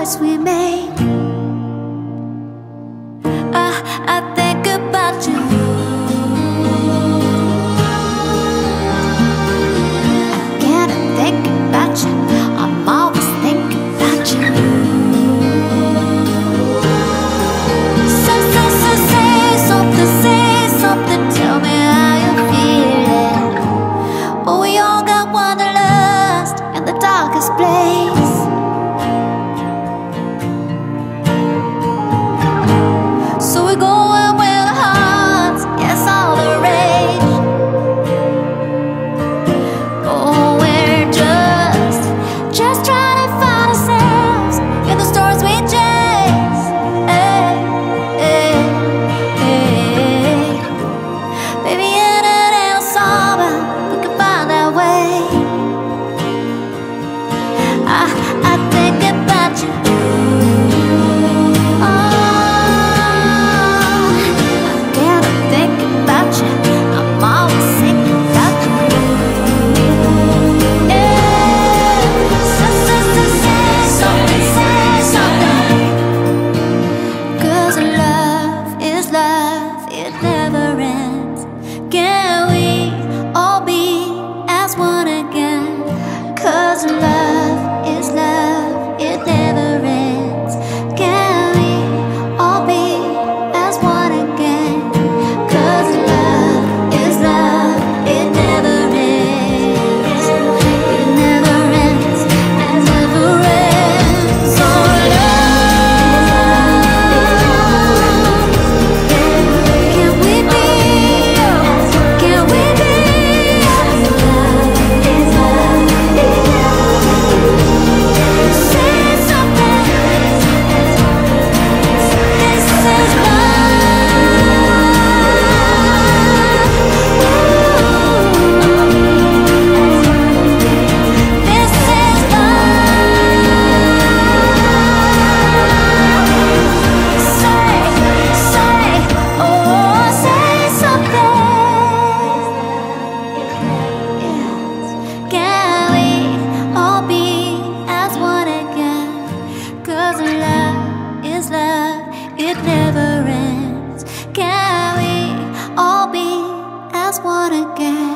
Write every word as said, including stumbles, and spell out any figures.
choice we made. I, I think about you. I can't think about you. I'm always thinking about you. Say, say, say, say something, say something. Tell me how you're feeling. Oh, we all got wanderlust in the darkest place. So we're going with our hearts, yes, all the rage. Oh, we're just, just trying to find ourselves in the stars we chase. Hey, hey, hey. Baby, in it ain't summer, we can find our way. I, I think about you. It never ends. Can we all be as one again?